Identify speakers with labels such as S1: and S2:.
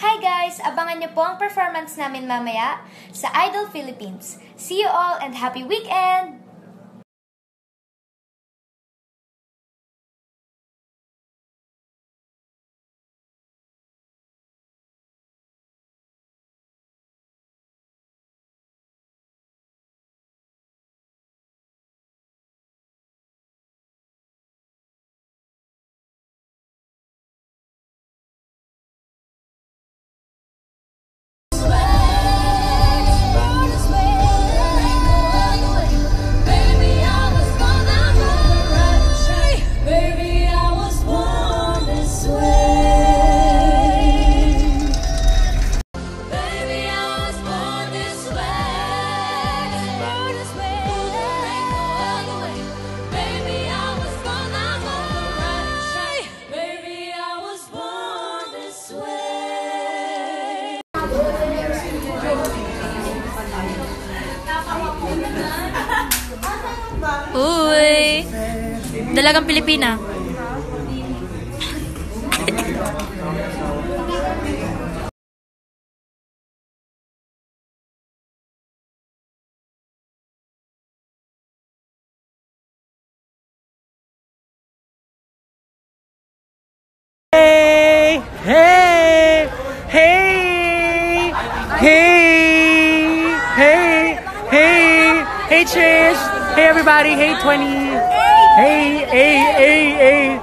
S1: Hi guys! Abangan niyo po ang performance namin mamaya sa Idol Philippines. See you all and happy weekend!
S2: Uy! Dalagang Pilipina.
S3: Hey! Hey! Hey! Hey! Hey! Hey! Hey, Trish! Hey, everybody! Hey, 20! Hey! Hey! Hey! Hey!